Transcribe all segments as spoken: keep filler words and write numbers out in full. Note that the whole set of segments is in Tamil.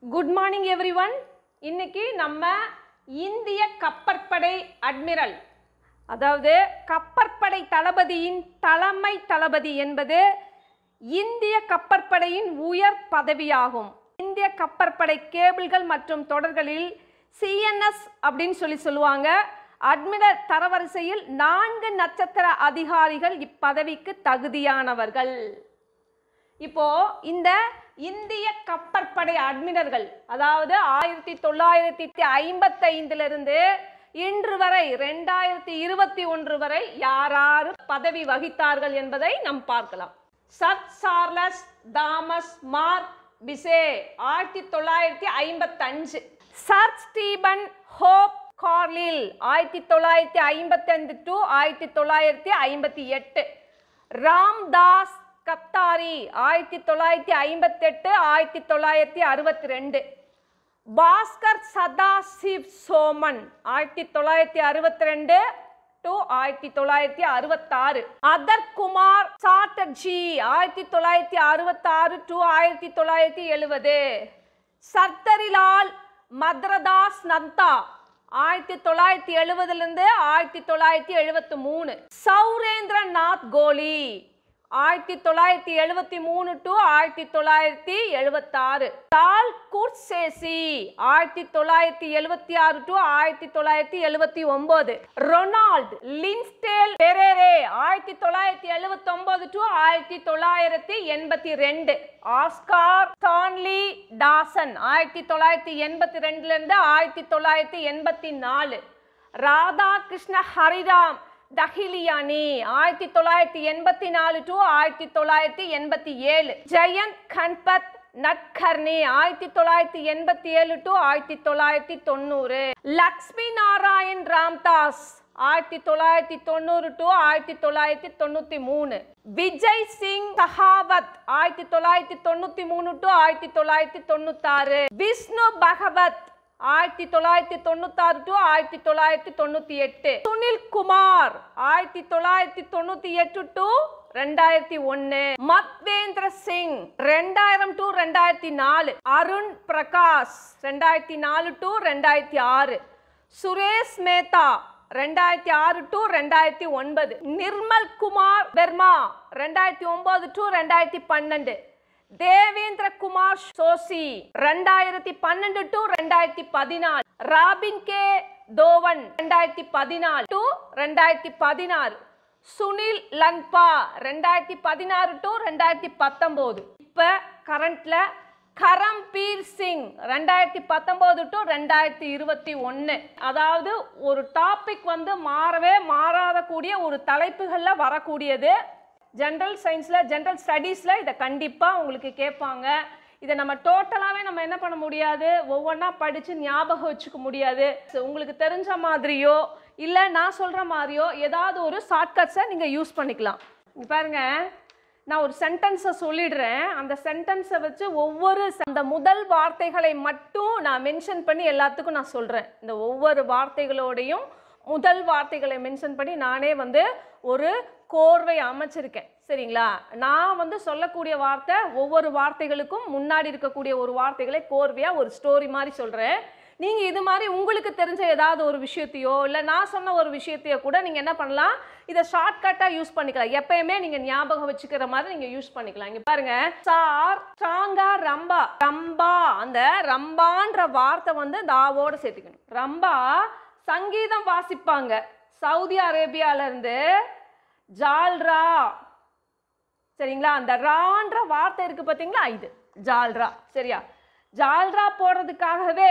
Good morning everyone. இன்னைக்கு நம்ம இந்திய கப்பற்படை அட்மிரல் அதாவது கப்பற்படை தளபதியின் தலைமை தளபதி என்பது இந்திய கப்பற்படையின் உயர் பதவியாகும். இந்திய கப்பற்படை கேபிள்கள் மற்றும் தொடர்களில் சி என் எஸ் அப்படின்னு சொல்லி சொல்லுவாங்க. அட்மிரல் தரவரிசையில் நான்கு நட்சத்திர அதிகாரிகள் இப்பதவிக்கு தகுதியானவர்கள். இப்போ இந்த இந்திய கப்பற்படை அட்மிரல்கள் அதாவது ஆயிரத்தி தொள்ளாயிரத்தி ஐம்பத்தி ஐந்திலிருந்து இன்று வரை இரண்டாயிரத்தி இருபத்தி ஒன்று வரை யாராரு பதவி வகித்தார்கள் என்பதை நாம் பார்க்கலாம். சர் சார்லஸ் தாமஸ் மார்க் பிசே ஆயிரத்தி தொள்ளாயிரத்தி ஐம்பத்தி அஞ்சு, சர் ஸ்டீபன் ஹோப் கார்லில் ஆயிரத்தி தொள்ளாயிரத்தி ஐம்பத்தி ஐந்து டு ஆயிரத்தி தொள்ளாயிரத்தி ஐம்பத்தி எட்டு, ராம்தாஸ் கத்தாரி ஆயிரத்தி தொள்ளாயிரத்தி ஐம்பத்தி எட்டு ஆயிரத்தி தொள்ளாயிரத்தி அறுபத்தி ரெண்டு, பாஸ்கர் சதாசிவ் சோமன் ஆயிரத்தி தொள்ளாயிரத்தி அறுபத்தி ரெண்டு டு ஆயிரத்தி தொள்ளாயிரத்தி அறுபத்தி ஆறு, அதர் குமார் சாட்டர்ஜி ஆயிரத்தி தொள்ளாயிரத்தி அறுபத்தி ஆறு டு ஆயிரத்தி தொள்ளாயிரத்தி எழுபது, சர்தரிலால் மத்ரதாஸ் நந்தா ஆயிரத்தி தொள்ளாயிரத்தி எழுபதுலேருந்து ஆயிரத்தி தொள்ளாயிரத்தி எழுபத்தி மூணு, சௌரேந்திரநாத் கோலி ஆயிரத்தி தொள்ளாயிரத்தி எழுபத்தி மூணு டு ஆயிரத்தி தொள்ளாயிரத்தி எழுபத்தி ஆறு, தால் குர்சேசி ஆயிரத்தி தொள்ளாயிரத்தி எழுபத்தி ஆறு டு ஆயிரத்தி தொள்ளாயிரத்தி எழுபத்தி ஒன்பது, ரொனால்டு லின்ஸ்டேல் பெரேரே ஆயிரத்தி தொள்ளாயிரத்தி எழுபத்தி ஒன்பது டு ஆயிரத்தி தொள்ளாயிரத்தி எண்பத்தி ரெண்டு, ஆஸ்கார் ஸ்டான்லி டாசன் ஆயிரத்தி தொள்ளாயிரத்தி எண்பத்தி ரெண்டுல இருந்து ஆயிரத்தி தொள்ளாயிரத்தி எண்பத்தி நாலு, ராதாகிருஷ்ண ஹரிராம் தஹிலியானி ஆயிரத்தி தொள்ளாயிரத்தி எண்பத்தி நாலு டு ஆயிரத்தி தொள்ளாயிரத்தி எண்பத்தி ஏழு, ஜெயந்த் கன்பத் நட்கர்னி ஆயிரத்தி தொள்ளாயிரத்தி எண்பத்தி ஏழு டு ஆயிரத்தி தொள்ளாயிரத்தி தொண்ணூறு, லக்ஷ்மி நாராயண் ராம்தாஸ் ஆயிரத்தி தொள்ளாயிரத்தி தொண்ணூறு டு ஆயிரத்தி தொள்ளாயிரத்தி தொண்ணூத்தி மூணு, விஜய் சிங் சஹாவத் ஆயிரத்தி தொள்ளாயிரத்தி தொண்ணூத்தி மூணு டு ஆயிரத்தி தொள்ளாயிரத்தி தொண்ணூத்தி ஆறு, விஷ்ணு பகவத் ஆயிரத்தி தொள்ளாயிரத்தி தொண்ணூத்தி ஆறு டு ஆயிரத்தி தொள்ளாயிரத்தி தொண்ணூத்தி எட்டு, சுனில் குமார் ஆயிரத்தி தொள்ளாயிரத்தி தொண்ணூத்தி எட்டு டு ரெண்டாயிரத்தி ஒன்னு, மத்வேந்திர சிங் ரெண்டாயிரம் டு ரெண்டாயிரத்தி நாலு, அருண் பிரகாஷ் ரெண்டாயிரத்தி நாலு டு ரெண்டாயிரத்தி ஆறு, சுரேஷ் மேத்தா ரெண்டாயிரத்தி ஆறு டு ரெண்டாயிரத்தி ஒன்பது, நிர்மல் குமார் வர்மா ரெண்டாயிரத்தி ஒன்பது டு ரெண்டாயிரத்தி பன்னெண்டு, தேவேந்திர குமார் சோசி ரெண்டாயிரத்தி பன்னெண்டு டு ரெண்டாயிரத்தி பதினாலு, ராபின் கே தோவன் ரெண்டாயிரத்தி பதினாலு டு ரெண்டாயிரத்தி பதினாறு, சுனில் லன்பா ரெண்டாயிரத்தி பதினாறு டு ரெண்டாயிரத்தி பத்தொன்பது, இப்ப கரண்ட்ல கரம்பீர் சிங் ரெண்டாயிரத்தி பத்தொன்பது டு ரெண்டாயிரத்தி இருபத்தி ஒன்னு. அதாவது ஒரு டாபிக் வந்து மாறவே மாறாத கூடிய ஒரு தலைப்புகள்ல வரக்கூடியது. ஜென்ரல் சயின்ஸில் ஜென்ரல் ஸ்டடீஸில் இதை கண்டிப்பாக உங்களுக்கு கேட்பாங்க. இதை நம்ம டோட்டலாகவே நம்ம என்ன பண்ண முடியாது, ஒவ்வொன்றா படித்து ஞாபகம் வச்சுக்க முடியாது. உங்களுக்கு தெரிஞ்ச மாதிரியோ இல்லை நான் சொல்கிற மாதிரியோ ஏதாவது ஒரு ஷார்ட்கட்ஸை நீங்கள் யூஸ் பண்ணிக்கலாம். இங்கே பாருங்கள், நான் ஒரு சென்டென்ஸை சொல்லிடுறேன். அந்த சென்டென்ஸை வச்சு ஒவ்வொரு அந்த முதல் வார்த்தைகளை மட்டும் நான் மென்ஷன் பண்ணி எல்லாத்துக்கும் நான் சொல்கிறேன். இந்த ஒவ்வொரு வார்த்தைகளோடையும் முதல் வார்த்தைகளை மென்ஷன் பண்ணி நானே வந்து ஒரு கோர்வை அமைச்சிருக்கேன். சரிங்களா? நான் வந்து சொல்லக்கூடிய வார்த்தை ஒவ்வொரு வார்த்தைகளுக்கும் முன்னாடி இருக்கக்கூடிய ஒரு வார்த்தைகளை கோர்வையாக ஒரு ஸ்டோரி மாதிரி சொல்கிறேன். நீங்கள் இது மாதிரி உங்களுக்கு தெரிஞ்ச ஏதாவது ஒரு விஷயத்தையோ இல்லை நான் சொன்ன ஒரு விஷயத்தையோ கூட நீங்கள் என்ன பண்ணலாம், இதை ஷார்ட்கட்டாக யூஸ் பண்ணிக்கலாம். எப்பயுமே நீங்கள் ஞாபகம் வச்சுக்கிற மாதிரி நீங்கள் யூஸ் பண்ணிக்கலாம். இங்கே பாருங்க, சார் சாங்கா ரம்பா ரம்பா அந்த ரம்பான்ற வார்த்தை வந்து இந்த ஆவோடு சேர்த்துக்கணும். ரம்பா சங்கீதம் வாசிப்பாங்க. சவுதி அரேபியாவிலேருந்து ஜால்ரா, சரிங்களா? அந்த ரான்ற வார்த்தை இருக்கு பார்த்தீங்களா, இது ஜால்ரா. சரியா? ஜால்ரா போடுறதுக்காகவே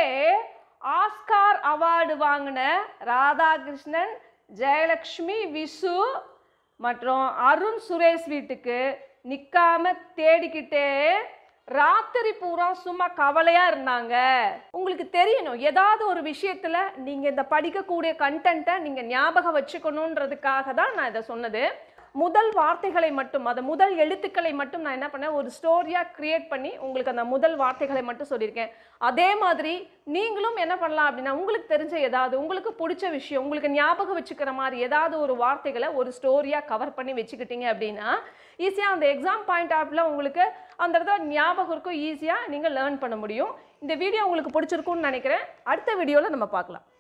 ஆஸ்கார் அவார்டு வாங்கின ராதாகிருஷ்ணன், ஜெயலக்ஷ்மி, விசு மற்றும் அருண் சுரேஷ் வீட்டுக்கு நிற்காம தேடிக்கிட்டே ராத்திரி பூரா சும்மா கவலையாக இருந்தாங்க. உங்களுக்கு தெரியணும், ஏதாவது ஒரு விஷயத்தில் நீங்கள் இந்த படிக்கக்கூடிய கண்டென்ட்டை நீங்கள் ஞாபகம் வச்சுக்கணுன்றதுக்காக தான் நான் இதை சொன்னது. முதல் வார்த்தைகளை மட்டும், அந்த முதல் எழுத்துக்களை மட்டும் நான் என்ன பண்ணேன், ஒரு ஸ்டோரியாக க்ரியேட் பண்ணி உங்களுக்கு அந்த முதல் வார்த்தைகளை மட்டும் சொல்லியிருக்கேன். அதே மாதிரி நீங்களும் என்ன பண்ணலாம் அப்படின்னா, உங்களுக்கு தெரிஞ்ச ஏதாவது, உங்களுக்கு பிடிச்ச விஷயம், உங்களுக்கு ஞாபகம் வச்சுக்கிற மாதிரி ஏதாவது ஒரு வார்த்தைகளை ஒரு ஸ்டோரியாக கவர் பண்ணி வச்சுக்கிட்டீங்க அப்படின்னா ஈஸியாக அந்த எக்ஸாம் பாயிண்ட் ஆஃப்ல உங்களுக்கு அந்த இடத்துல ஞாபகம் இருக்கும், ஈஸியாக நீங்கள் லேர்ன் பண்ண முடியும். இந்த வீடியோ உங்களுக்கு பிடிச்சிருக்கும்னு நினைக்கிறேன். அடுத்த வீடியோவில் நம்ம பார்க்கலாம்.